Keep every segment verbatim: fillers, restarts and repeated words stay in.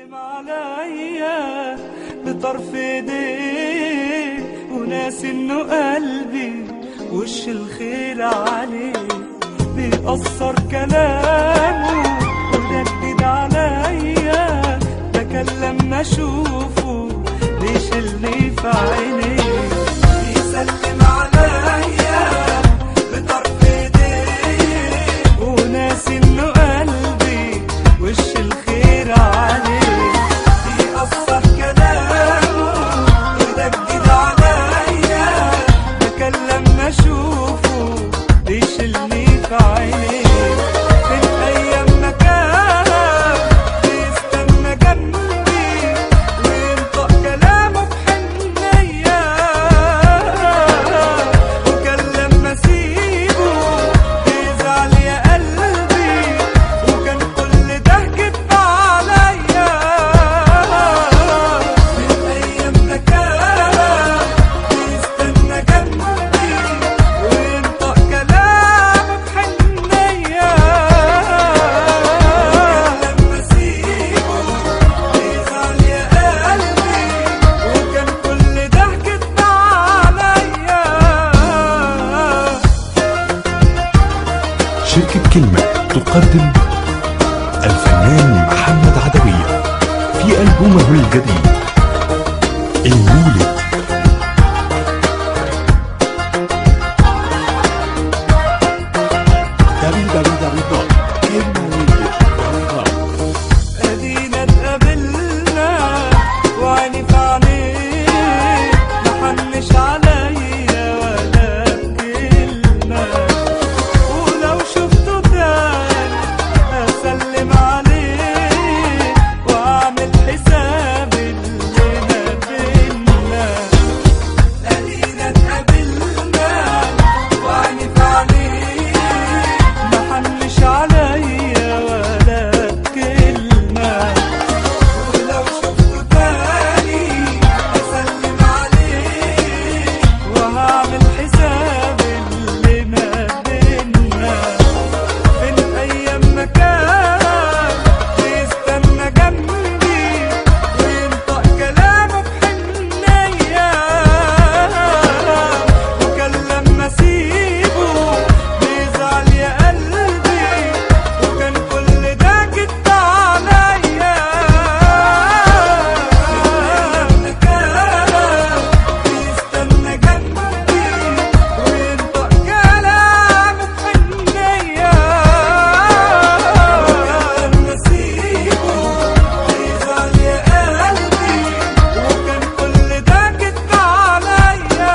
سلم عليا بطرف ايديه وناسي انه قلبي وش الخير عليه بيأثر كلامه وجدد عليا بكلم ما اشوفه بيشيلني في عينيه بيسلم عليا بطرف ايديه وناسي انه قلبي وش الخير عليه بيأثر كلامه ويجدد عليا بكلم ما اشوفه بيشيلني في عينيه من ايام ما كان بيستنى جنبي وينطق كلامه بحنية وكلم ما اسيبه بيزعل يا قلبي وكان كل ده كدب عليا من ايام ما كان بيستنى جنبي وينطق كلامه بحنية وكلم ما اسيبه بيزعل يا قلبي وكان كل ده كدب عليا. شركة كلمة تقدم الفنان محمد عدوية في ألبومه الجديد المولد. دبليو دبليو دبليو دوت المولد دوت كوم. ادينا اتقابلنا وعيني في عينيك محنش عليا ولا بكلمة ولو شفته تاني اسلم عليه واعمل حساب اللي ما بينا. ادينا اتقابلنا وعيني في عينيك محنش عليا ولا بكلمة ولو شفته تاني اسلم عليه وهعمل حساب اللي ما بينا. من ايام ما كان بيستنى جنبي وينطق كلامه بحنية وكلم ما اسيبه بيزعل يا قلبي وكان كل ده كدب عليا. من ايام ما كان بيستنى جنبي وينطق كلامه بحنية وكلم ما اسيبه بيزعل يا قلبي وكان كل ده كدب عليا.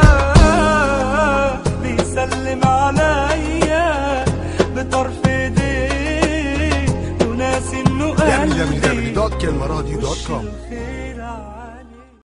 بيسلم عليا بطرف ايديه وناسي انه دبليو دبليو دبليو قلبي دوت كلمة راديو دوت وش كوم. الخير